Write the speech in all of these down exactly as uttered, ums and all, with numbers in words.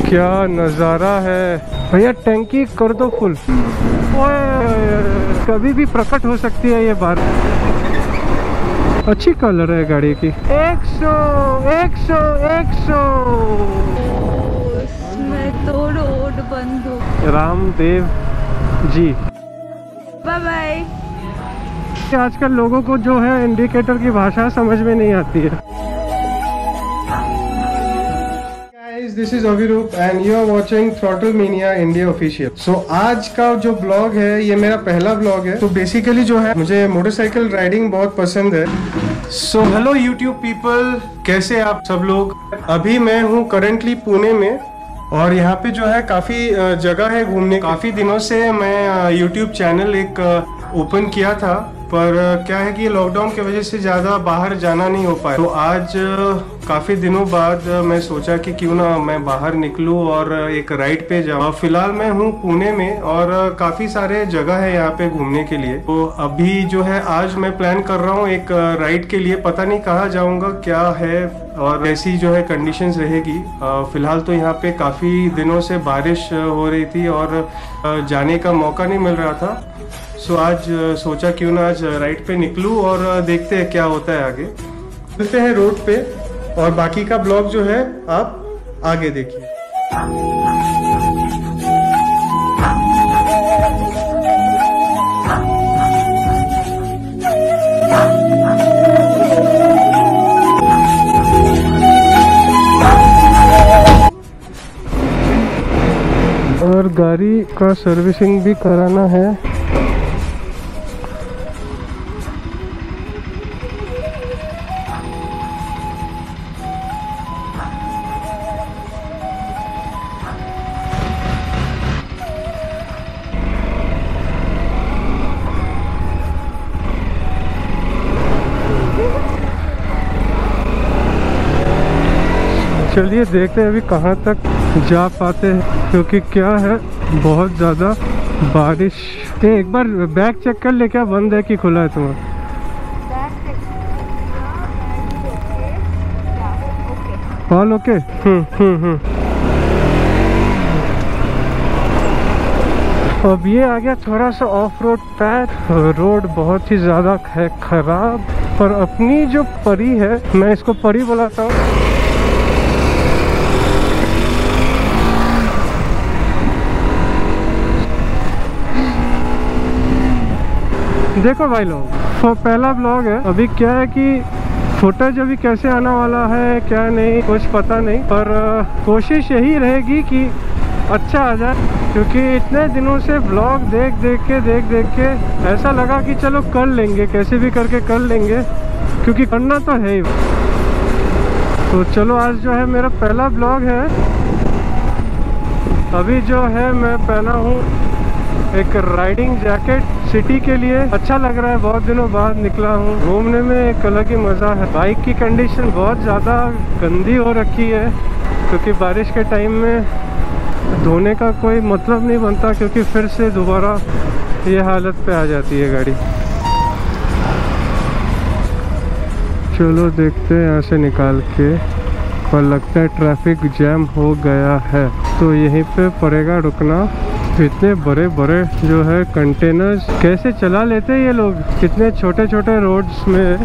क्या नज़ारा है भैया, टैंकी कर दो फुल। ओए कभी भी प्रकट हो सकती है ये बात। अच्छी कलर है गाड़ी की। एक सौ एक सौ एक सौ मैं तो रोड बंद हो। Ramdev ji bye bye. आजकल लोगों को जो है इंडिकेटर की भाषा समझ में नहीं आती है। This is Abhiroop and you are watching throttle mania India official. So आज का जो ब्लॉग है ये मेरा पहला ब्लॉग है। तो बेसिकली जो है मुझे मोटरसाइकिल राइडिंग बहुत पसंद है। सो हेलो यूट्यूब पीपल, कैसे आप सब लोग। अभी मैं हूँ करेंटली पुणे में और यहाँ पे जो है काफ़ी जगह है घूमने। काफ़ी दिनों से मैं यूट्यूब चैनल एक ओपन किया था, पर क्या है कि लॉकडाउन की वजह से ज़्यादा बाहर जाना नहीं हो पाया। तो आज काफ़ी दिनों बाद मैं सोचा कि क्यों ना मैं बाहर निकलूं और एक राइड पे जाऊं। फिलहाल मैं हूं पुणे में और काफ़ी सारे जगह है यहाँ पे घूमने के लिए। तो अभी जो है आज मैं प्लान कर रहा हूँ एक राइड के लिए। पता नहीं कहाँ जाऊँगा, क्या है और ऐसी जो है कंडीशंस रहेगी। फिलहाल तो यहाँ पे काफ़ी दिनों से बारिश हो रही थी और जाने का मौका नहीं मिल रहा था। सो आज सोचा क्यों ना आज राइड पे निकलूं और देखते हैं क्या होता है आगे। चलते हैं रोड पे और बाकी का ब्लॉग जो है आप आगे देखिए। और गाड़ी का सर्विसिंग भी कराना है। चलिए देखते हैं अभी कहाँ तक जा पाते हैं, क्योंकि क्या है बहुत ज़्यादा बारिश। ए, एक बार बैग चेक कर ले, क्या बंद है कि खुला है तुम्हारा? All okay. हम्म हम्म हम्म अब ये आ गया थोड़ा सा ऑफ रोड पैथ। रोड बहुत ही ज़्यादा है खराब, पर अपनी जो परी है, मैं इसको परी बुलाता हूँ। देखो भाई लोग, तो पहला ब्लॉग है। अभी क्या है कि फुटेज अभी कैसे आने वाला है क्या नहीं कुछ पता नहीं, पर कोशिश यही रहेगी कि अच्छा आ जाए, क्योंकि इतने दिनों से ब्लॉग देख देख के देख देख के ऐसा लगा कि चलो कर लेंगे, कैसे भी करके कर लेंगे, क्योंकि करना तो है ही। तो चलो आज जो है मेरा पहला ब्लॉग है। अभी जो है मैं पहना हूँ एक राइडिंग जैकेट सिटी के लिए। अच्छा लग रहा है, बहुत दिनों बाद निकला हूँ घूमने में, एक अलग ही मज़ा है। बाइक की कंडीशन बहुत ज़्यादा गंदी हो रखी है, क्योंकि बारिश के टाइम में धोने का कोई मतलब नहीं बनता, क्योंकि फिर से दोबारा ये हालत पे आ जाती है गाड़ी। चलो देखते हैं यहाँ से निकाल के, पर लगता है ट्रैफिक जैम हो गया है, तो यहीं पे पड़ेगा रुकना। इतने बड़े बड़े जो है कंटेनर्स कैसे चला लेते हैं ये लोग, कितने छोटे छोटे रोड्स में।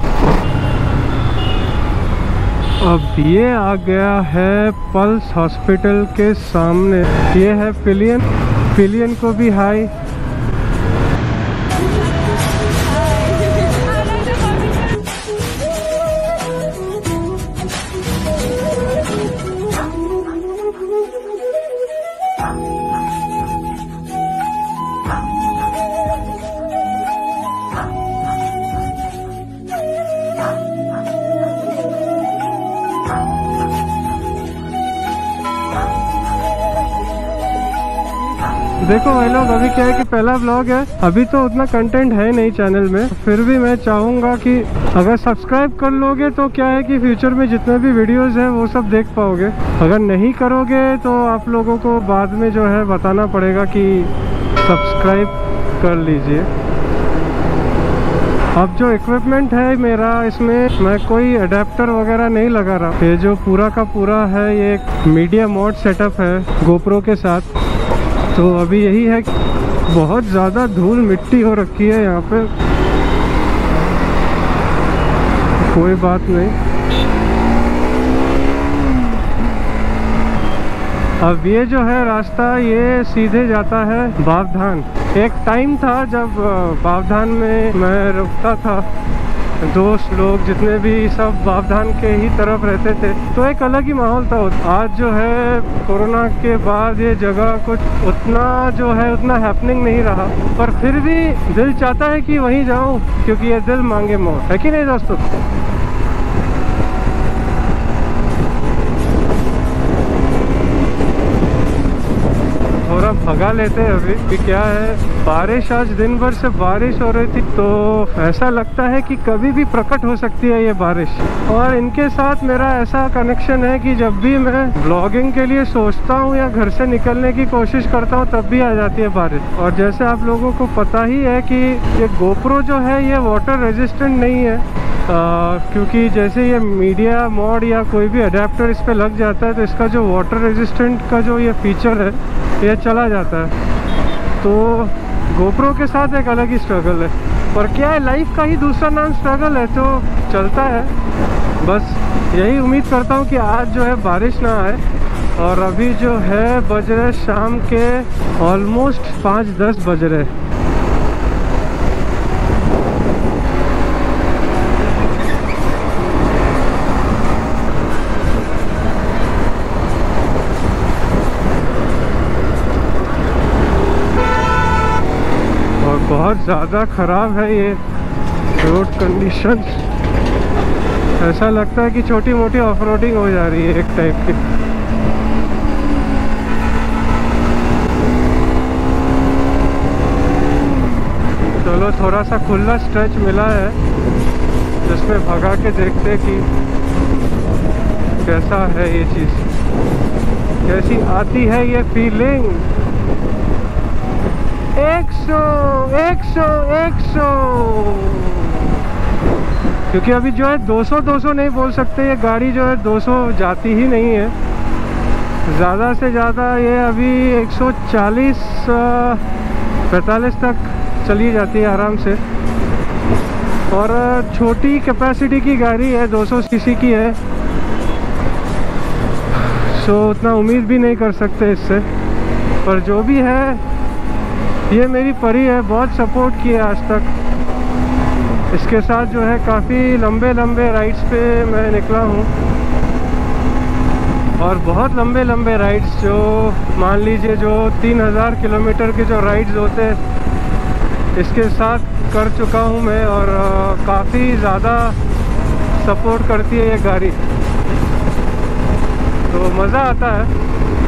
अब ये आ गया है पल्स हॉस्पिटल के सामने। ये है पिलियन। पिलियन को भी हाई। देखो भाई लोग, अभी क्या है कि पहला ब्लॉग है, अभी तो उतना कंटेंट है नहीं चैनल में, फिर भी मैं चाहूँगा कि अगर सब्सक्राइब कर लोगे तो क्या है कि फ्यूचर में जितने भी वीडियोस हैं वो सब देख पाओगे। अगर नहीं करोगे तो आप लोगों को बाद में जो है बताना पड़ेगा कि सब्सक्राइब कर लीजिए। अब जो इक्विपमेंट है मेरा, इसमें मैं कोई अडेप्टर वगैरह नहीं लगा रहा। ये जो पूरा का पूरा है ये एक मीडिया मोड सेटअप है गोप्रो के साथ। तो अभी यही है, बहुत ज़्यादा धूल मिट्टी हो रखी है यहाँ पे। कोई बात नहीं। अब ये जो है रास्ता ये सीधे जाता है बावधान। एक टाइम था जब बावधान में मैं रुकता था, दोस्त लोग जितने भी सब बावधान के ही तरफ रहते थे, तो एक अलग ही माहौल था। आज जो है कोरोना के बाद ये जगह कुछ उतना जो है उतना हैपनिंग नहीं रहा, पर फिर भी दिल चाहता है कि वहीं जाऊं, क्योंकि ये दिल मांगे मोर, है कि नहीं दोस्तों। थोड़ा भगा लेते हैं अभी कि क्या है, बारिश आज दिन भर से बारिश हो रही थी, तो ऐसा लगता है कि कभी भी प्रकट हो सकती है ये बारिश। और इनके साथ मेरा ऐसा कनेक्शन है कि जब भी मैं ब्लॉगिंग के लिए सोचता हूँ या घर से निकलने की कोशिश करता हूँ, तब भी आ जाती है बारिश। और जैसे आप लोगों को पता ही है कि ये गोप्रो जो है ये वाटर रेजिस्टेंट नहीं है, आ, क्योंकि जैसे ये मीडिया मोड या कोई भी अडेप्टर इस पर लग जाता है, तो इसका जो वाटर रेजिस्टेंट का जो ये फीचर है ये चला जाता है। तो गोप्रो के साथ एक अलग ही स्ट्रगल है, और क्या है, लाइफ का ही दूसरा नाम स्ट्रगल है, तो चलता है। बस यही उम्मीद करता हूँ कि आज जो है बारिश ना आए। और अभी जो है बज रहे शाम के ऑलमोस्ट पाँच दस बज रहे। बहुत ज़्यादा ख़राब है ये रोड कंडीशन। ऐसा लगता है कि छोटी मोटी ऑफ रोडिंग हो जा रही है एक टाइप की। चलो थोड़ा सा खुला स्ट्रेच मिला है, जिसमें भगा के देखते कि कैसा है ये चीज़, कैसी आती है ये फीलिंग। एक सौ एक सौ एक सौ, क्योंकि अभी जो है दो सौ दो सौ नहीं बोल सकते, ये गाड़ी जो है दो सौ जाती ही नहीं है। ज़्यादा से ज़्यादा ये अभी एक सौ चालीस पैंतालीस तक चली जाती है आराम से। और छोटी कैपेसिटी की गाड़ी है, दो सौ सीसी की है, सो उतना उम्मीद भी नहीं कर सकते इससे। पर जो भी है ये मेरी परी है, बहुत सपोर्ट किया आज तक। इसके साथ जो है काफ़ी लंबे लंबे राइड्स पे मैं निकला हूँ, और बहुत लंबे लंबे राइड्स, जो मान लीजिए जो तीन हज़ार किलोमीटर के जो राइड्स होते हैं, इसके साथ कर चुका हूँ मैं। और काफ़ी ज़्यादा सपोर्ट करती है ये गाड़ी, तो मज़ा आता है।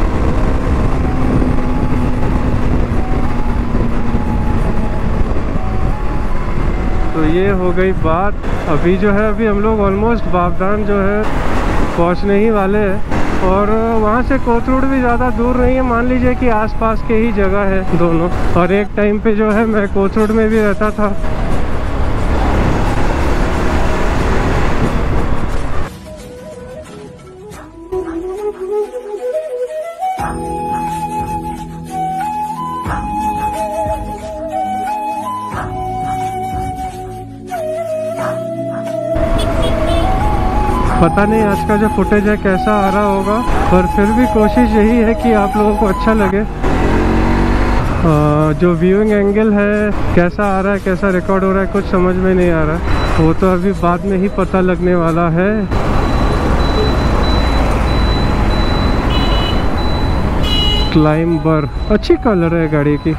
तो ये हो गई बात। अभी जो है अभी हम लोग ऑलमोस्ट बावधान जो है पहुंचने ही वाले हैं, और वहाँ से कोथरूड भी ज़्यादा दूर नहीं है, मान लीजिए कि आसपास के ही जगह है दोनों। और एक टाइम पे जो है मैं कोथरूड में भी रहता था। पता नहीं आज का जो फुटेज है कैसा आ रहा होगा, पर फिर भी कोशिश यही है कि आप लोगों को अच्छा लगे। आ, जो व्यूइंग एंगल है कैसा आ रहा है, कैसा रिकॉर्ड हो रहा है, कुछ समझ में नहीं आ रहा है, वो तो अभी बाद में ही पता लगने वाला है। क्लाइंबर अच्छी कलर है गाड़ी की।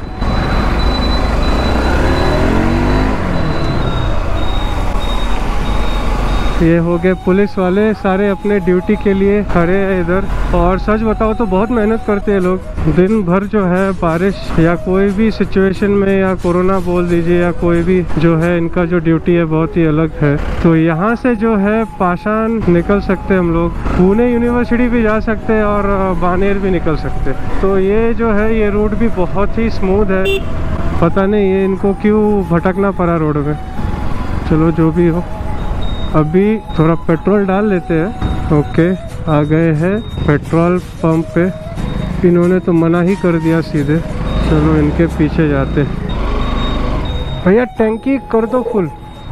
ये हो गए पुलिस वाले, सारे अपने ड्यूटी के लिए खड़े हैं इधर। और सच बताओ तो बहुत मेहनत करते हैं लोग, दिन भर जो है बारिश या कोई भी सिचुएशन में, या कोरोना बोल दीजिए या कोई भी जो है, इनका जो ड्यूटी है बहुत ही अलग है। तो यहाँ से जो है पाषाण निकल सकते हम लोग, पुणे यूनिवर्सिटी भी जा सकते हैं और बानेर भी निकल सकते। तो ये जो है ये रूट भी बहुत ही स्मूथ है, पता नहीं ये इनको क्यों भटकना पड़ा रोड में। चलो जो भी हो, अभी थोड़ा पेट्रोल डाल लेते हैं। ओके, आ गए हैं पेट्रोल पंप पे। इन्होंने तो मना ही कर दिया सीधे। चलो इनके पीछे जाते। भैया टैंकी कर दो फुल।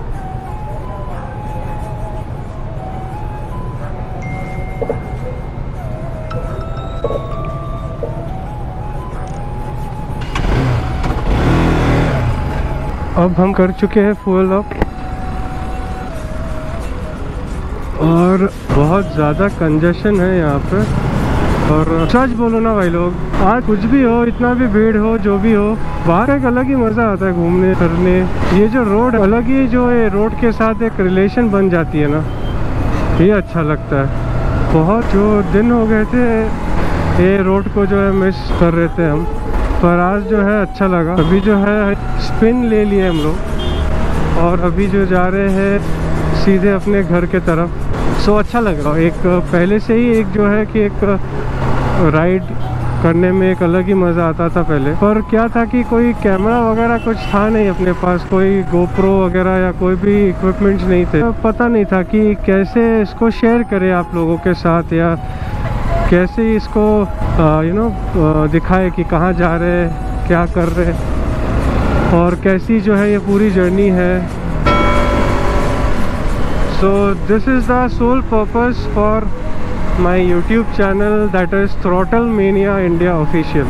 अब हम कर चुके हैं फुल अप, और बहुत ज़्यादा कंजेशन है यहाँ पे। और सच बोलो ना भाई लोग, आज कुछ भी हो, इतना भी भीड़ हो, जो भी हो, बाहर एक अलग ही मज़ा आता है घूमने फिरने। ये जो रोड अलग ही, जो है रोड के साथ एक रिलेशन बन जाती है ना, ये अच्छा लगता है। बहुत जो दिन हो गए थे ये रोड को जो है मिस कर रहे थे हम, पर आज जो है अच्छा लगा। अभी जो है स्पिन ले लिए हम लोग, और अभी जो जा रहे हैं सीधे अपने घर के तरफ। सो अच्छा लग रहा है। एक पहले से ही एक जो है कि एक राइड करने में एक अलग ही मज़ा आता था पहले, पर क्या था कि कोई कैमरा वगैरह कुछ था नहीं अपने पास, कोई गोप्रो वगैरह या कोई भी इक्विपमेंट्स नहीं थे। पता नहीं था कि कैसे इसको शेयर करें आप लोगों के साथ, या कैसे इसको यू नो दिखाए कि कहाँ जा रहे हैं, क्या कर रहे हैं, और कैसी जो है ये पूरी जर्नी है। So this is the sole purpose for my YouTube channel, that is throttle mania India official.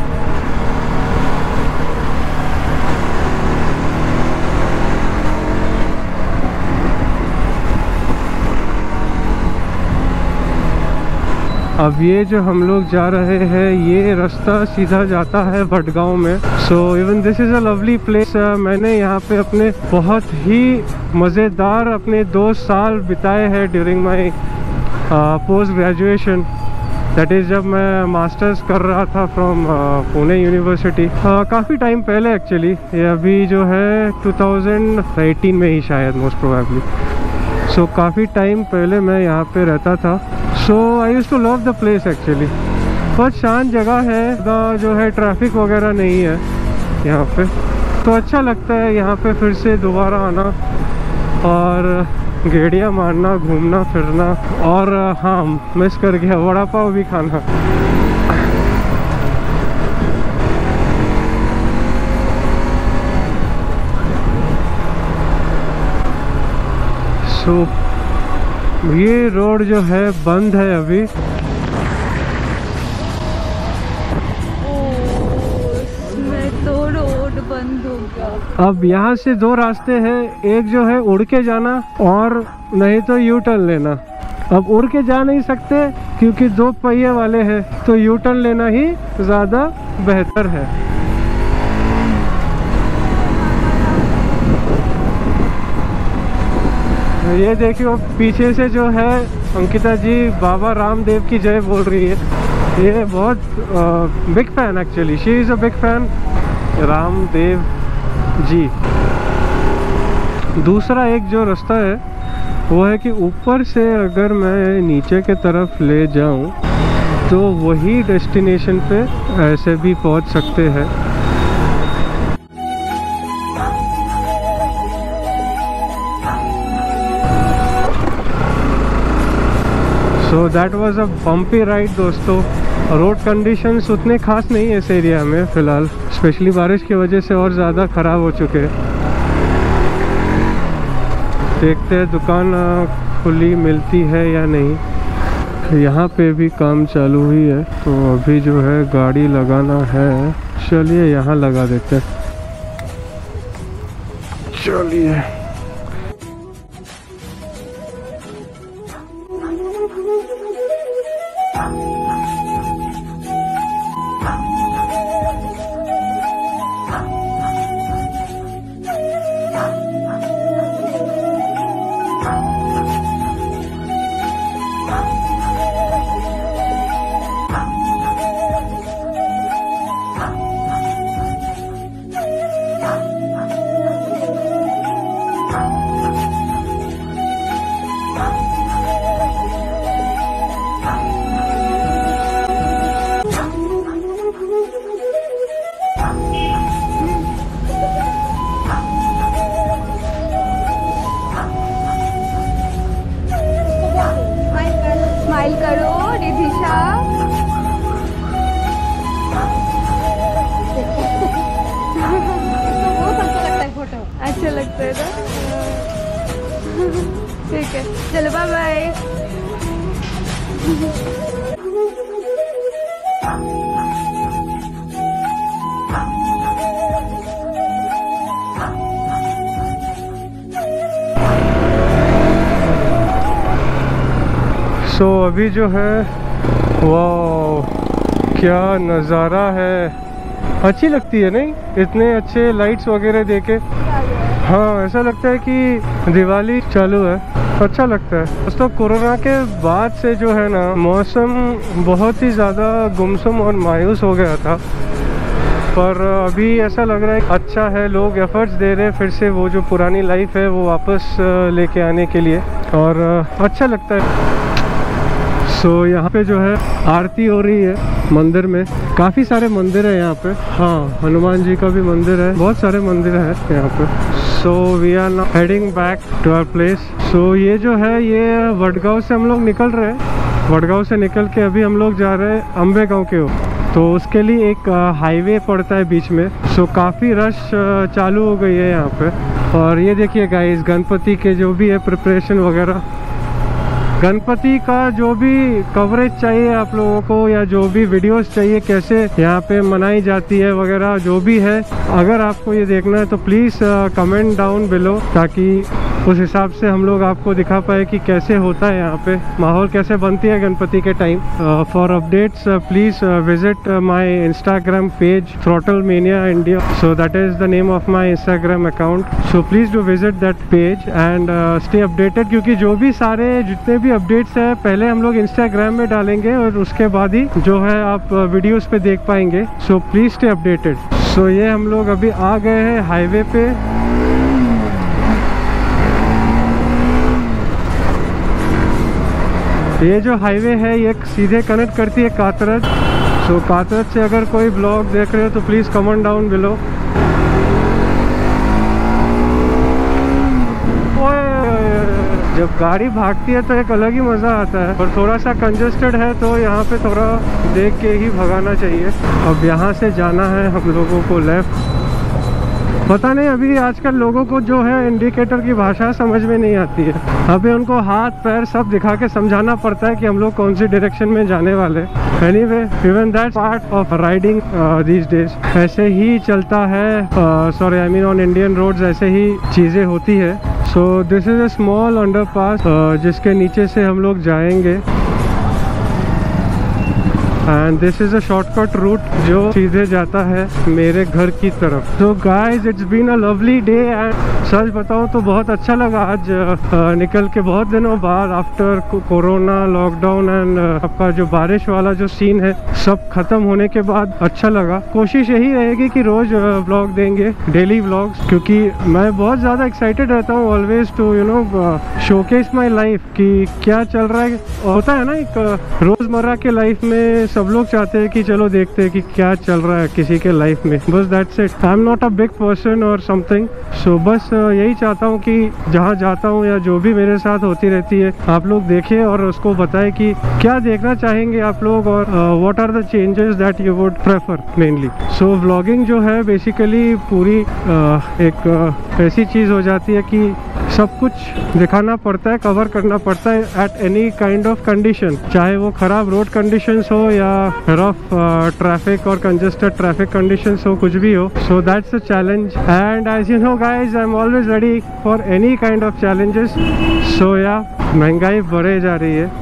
अब ये जो हम लोग जा रहे हैं, ये रास्ता सीधा जाता है भटगांव में। So even this is a lovely place. मैंने यहाँ पे अपने बहुत ही मज़ेदार अपने दो साल बिताए हैं during my post graduation. That is जब मैं मास्टर्स कर रहा था फ्रॉम पुणे यूनिवर्सिटी, काफ़ी टाइम पहले एक्चुअली। ये अभी जो है टू थाउजेंड एटीन में ही शायद, मोस्ट प्रोबेबली। सो so, काफ़ी टाइम पहले मैं यहाँ पे रहता था। So I use to love the place actually. बहुत शांत जगह है, जो है ट्रैफिक वगैरह नहीं है यहाँ पे, तो अच्छा लगता है यहाँ पे फिर से दोबारा आना और गेड़ियाँ मारना, घूमना फिरना। और हाँ, मिस कर गया वड़ा पाव भी खाना। सो so, ये रोड जो है बंद है अभी। तो रोड बंद हो गया। अब यहाँ से दो रास्ते हैं, एक जो है उड़ के जाना और नहीं तो यू टर्न लेना। अब उड़ के जा नहीं सकते क्योंकि दो पहिए वाले हैं, तो यू टर्न लेना ही ज़्यादा बेहतर है। ये देखियो पीछे से जो है अंकिता जी बाबा रामदेव की जय बोल रही है। ये बहुत big fan actually, she is a big fan Ramdev ji. दूसरा एक जो रास्ता है वो है कि ऊपर से अगर मैं नीचे के तरफ ले जाऊं तो वही डेस्टिनेशन पे ऐसे भी पहुंच सकते हैं। So that was a bumpy ride दोस्तों। रोड कंडीशंस उतने खास नहीं है इस एरिया में फ़िलहाल, स्पेशली बारिश की वजह से और ज़्यादा ख़राब हो चुके हैं। देखते हैं दुकान खुली मिलती है या नहीं। यहाँ पे भी काम चालू ही है, तो अभी जो है गाड़ी लगाना है। चलिए यहाँ लगा देते हैं। चलिए चलो बाय बाय। तो अभी जो है, वाह क्या नज़ारा है, अच्छी लगती है नहीं, इतने अच्छे लाइट्स वगैरह देके। हाँ ऐसा लगता है कि दिवाली चालू है, अच्छा लगता है। दोस्तों कोरोना के बाद से जो है ना, मौसम बहुत ही ज़्यादा गुमसुम और मायूस हो गया था, पर अभी ऐसा लग रहा है अच्छा है, लोग एफर्ट्स दे रहे हैं फिर से वो जो पुरानी लाइफ है वो वापस लेके आने के लिए, और अच्छा लगता है। सो so, यहाँ पे जो है आरती हो रही है मंदिर में, काफ़ी सारे मंदिर है यहाँ पे। हाँ हनुमान जी का भी मंदिर है, बहुत सारे मंदिर है यहाँ पे। So we are now heading back to our place. So ये जो है ये वडगांव से हम लोग निकल रहे हैं, वडगांव से निकल के अभी हम लोग जा रहे हैं अम्बे गाँव के ओर। तो उसके लिए एक हाईवे पड़ता है बीच में। सो काफ़ी रश चालू हो गई है यहाँ पे। और ये देखिए गाइस, गणपति के जो भी है प्रिपरेशन वगैरह, गणपति का जो भी कवरेज चाहिए आप लोगों को, या जो भी वीडियोस चाहिए कैसे यहाँ पे मनाई जाती है वगैरह जो भी है, अगर आपको ये देखना है तो प्लीज़ कमेंट डाउन बिलो, ताकि उस हिसाब से हम लोग आपको दिखा पाए कि कैसे होता है यहाँ पे, माहौल कैसे बनती है गणपति के time. For updates please visit my Instagram page throttle mania India. So that is the name of my Instagram account. So please do visit that page and stay updated, क्योंकि जो भी सारे जितने भी अपडेट्स है पहले हम लोग इंस्टाग्राम में डालेंगे और उसके बाद ही जो है आप वीडियोस पे देख पाएंगे। So please stay updated. So ये हम लोग अभी आ गए हैं हाईवे पे। ये जो हाईवे है ये सीधे कनेक्ट करती है कातरज। सो कातरज से अगर कोई ब्लॉग देख रहे हो तो प्लीज़ कमेंट डाउन बिलो। जब गाड़ी भागती है तो एक अलग ही मज़ा आता है, और थोड़ा सा कंजेस्टेड है तो यहाँ पे थोड़ा देख के ही भगाना चाहिए। अब यहाँ से जाना है हम लोगों को लेफ़्ट। पता नहीं अभी आजकल लोगों को जो है इंडिकेटर की भाषा समझ में नहीं आती है, अभी उनको हाथ पैर सब दिखा के समझाना पड़ता है कि हम लोग कौन सी डायरेक्शन में जाने वाले। Anyway, even that part of riding these days. ऐसे ही चलता है, sorry I mean on Indian roads ऐसे ही चीज़ें होती है। So this is a small underpass जिसके नीचे से हम लोग जाएंगे, and this is a shortcut route जो सीधे जाता है मेरे घर की तरफ। तो guys it's been a lovely day, and सच बताऊँ तो बहुत अच्छा लगा आज uh, निकल के, बहुत दिनों बाद आफ्टर कोरोना लॉकडाउन एंड आपका जो बारिश वाला जो सीन है सब खत्म होने के बाद अच्छा लगा। कोशिश यही रहेगी कि रोज़ व्लॉग uh, देंगे, डेली व्लॉग्स, क्योंकि मैं बहुत ज़्यादा एक्साइटेड रहता हूँ always to you know showcase my life कि क्या चल रहा है। होता है ना एक uh, रोज़मर्रा के लाइफ में सब लोग चाहते हैं कि चलो देखते हैं कि क्या चल रहा है किसी के लाइफ में, बस that's it. I am not a big person or something, so बस यही चाहता हूँ कि जहाँ जाता हूँ या जो भी मेरे साथ होती रहती है आप लोग देखें और उसको बताएं कि क्या देखना चाहेंगे आप लोग, और what are the changes that you would prefer mainly. So vlogging जो है बेसिकली पूरी uh, एक uh, ऐसी चीज़ हो जाती है कि सब कुछ दिखाना पड़ता है, कवर करना पड़ता है at any kind of condition, चाहे वो ख़राब रोड कंडीशंस हो या रफ ट्रैफिक और कंजेस्टेड ट्रैफिक कंडीशंस हो, कुछ भी हो। So that's a challenge, and as you know guys I am always ready for any kind of challenges. So या महंगाई बढ़े जा रही है,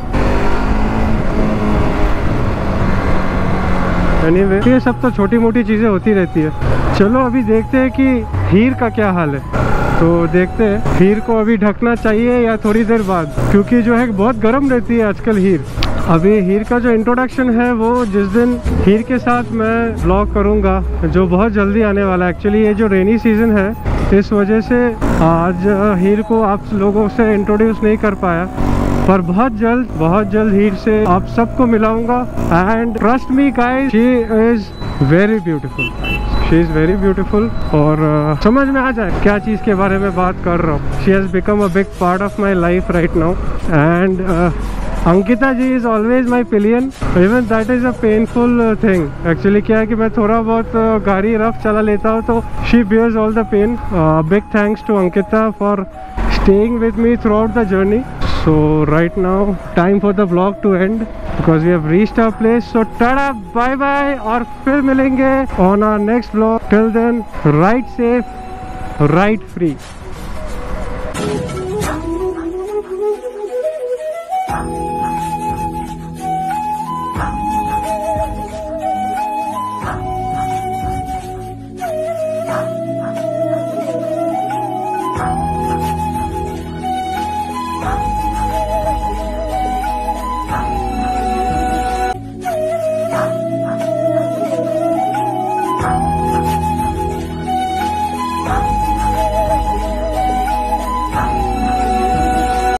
एनीवे ये सब तो छोटी मोटी चीज़ें होती रहती है। चलो अभी देखते हैं कि हीर का क्या हाल है। तो देखते हैं हीर को अभी ढकना चाहिए या थोड़ी देर बाद, क्योंकि जो है बहुत गर्म रहती है आजकल हीर। अभी हीर का जो इंट्रोडक्शन है वो जिस दिन हीर के साथ मैं व्लॉग करूँगा जो बहुत जल्दी आने वाला है। एक्चुअली ये जो रेनी सीज़न है इस वजह से आज हीर को आप लोगों से इंट्रोड्यूस नहीं कर पाया, पर बहुत जल्द बहुत जल्द हीर से आप सबको मिलाऊंगा। And trust me guys, she is very beautiful, she is very beautiful. और uh, समझ में आ जाए क्या चीज़ के बारे में बात कर रहा हूँ। She has become a big part of my life right now, and Ankita ji is always my pillion, even that is a painful thing. Actually क्या है कि मैं थोड़ा बहुत uh, गाड़ी रफ चला लेता हूँ तो she bears all the pain. Big thanks to Ankita for staying with me throughout the journey. So So right now time for the vlog to end because we have reached our place. So tada, bye bye, और फिर मिलेंगे on our next vlog. Till then, ride safe, ride free.